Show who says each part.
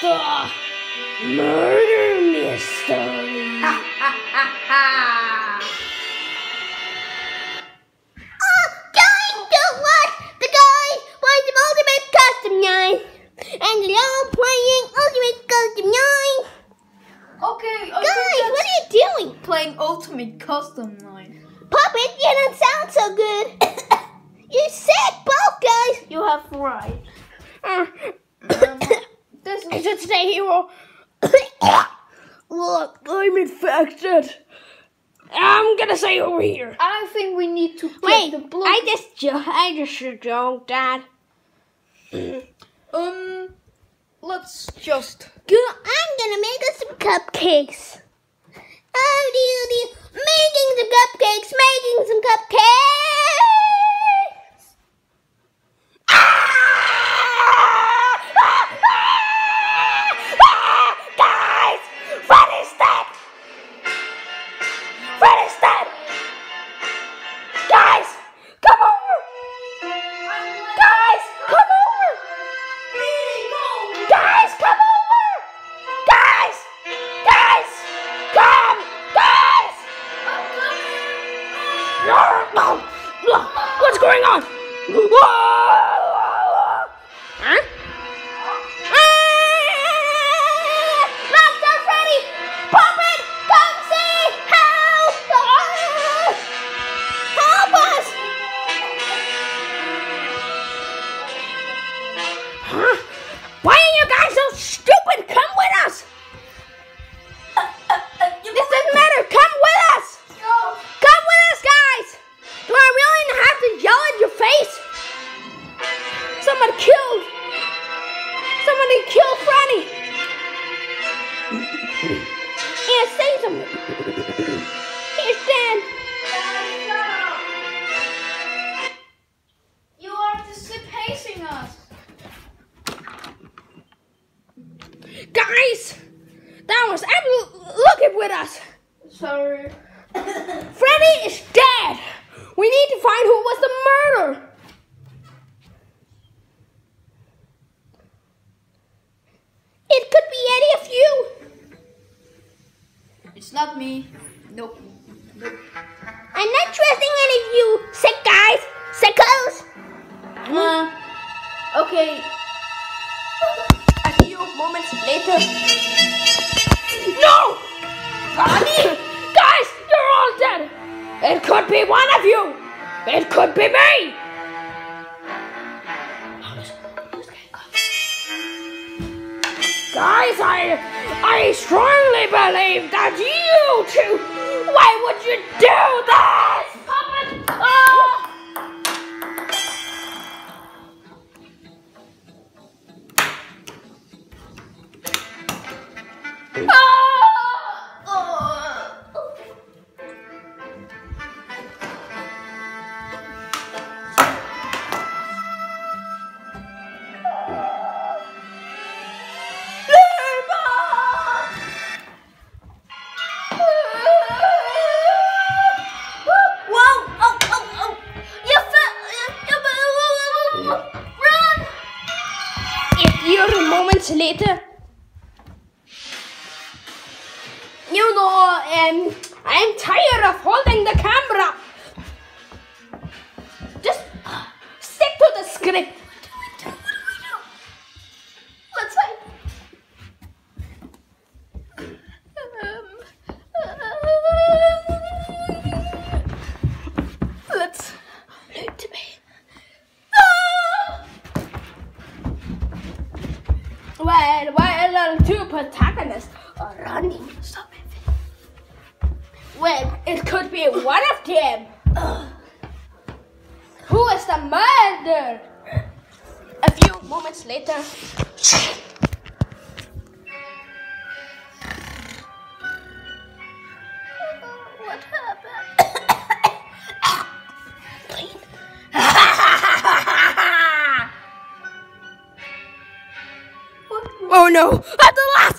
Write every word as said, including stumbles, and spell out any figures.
Speaker 1: the murder mystery.
Speaker 2: Ha ha ha ha!
Speaker 3: Oh, guys, don't watch the guy playing Ultimate Custom nine. And they're all playing Ultimate Custom nine.
Speaker 2: Okay, I
Speaker 3: Guys,
Speaker 2: think
Speaker 3: what are you doing?
Speaker 2: that's playing Ultimate Custom nine.
Speaker 3: Puppet, you don't sound so good. You sick, both guys.
Speaker 2: You have right.
Speaker 1: Uh,
Speaker 2: Um, this
Speaker 1: I
Speaker 2: is
Speaker 1: should stay here. Look, I'm infected. I'm gonna stay over here.
Speaker 2: I think we need to get
Speaker 1: Wait,
Speaker 2: the blue.
Speaker 1: I just, jo- I just joked, Dad.
Speaker 2: Um, let's just.
Speaker 3: Girl, I'm gonna make us some cupcakes. Oh, dear, dear. Making some cupcakes, making some cupcakes.
Speaker 1: Guys, Freddy's dead. Freddy's dead. Guys, come over. Guys, come over. Guys, come over. Guys, guys, come, guys. No, no. What's going on? Huh?
Speaker 3: Monster Freddy! Puppet! Come see! Help! Help us!
Speaker 1: Huh? Why are you guys so stupid? Come with us! This doesn't matter. Come with us! Come with us, guys! Do I really have to yell at your face? Someone killed! Somebody killed Freddy! Yeah, say something. He's dead.
Speaker 2: You are dissipating us.
Speaker 1: Guys! That was absolute. Look it with us!
Speaker 2: Sorry.
Speaker 1: Freddy is dead! We need to find who was the murderer! It could be any of you!
Speaker 2: It's not me. Nope. Nope.
Speaker 3: I'm not trusting any of you sick guys, sickos.
Speaker 2: Uh, okay.
Speaker 1: A few moments later. No! Bonnie! Guys, you're all dead! It could be one of you! It could be me! Guys, I I strongly believe that you two. Why would you do this? Puppet! Oh! Moments later, you know, um, I'm tired of holding the camera. Just uh, stick to the script. What do we do? What do we do? Let's hide. Um, uh, let's learn to be. Well, well, the two protagonists are running. Stop it. Well, it could be one of them. Ugh. Who is the murderer? A few moments later.
Speaker 3: What happened?
Speaker 1: Oh no! At the last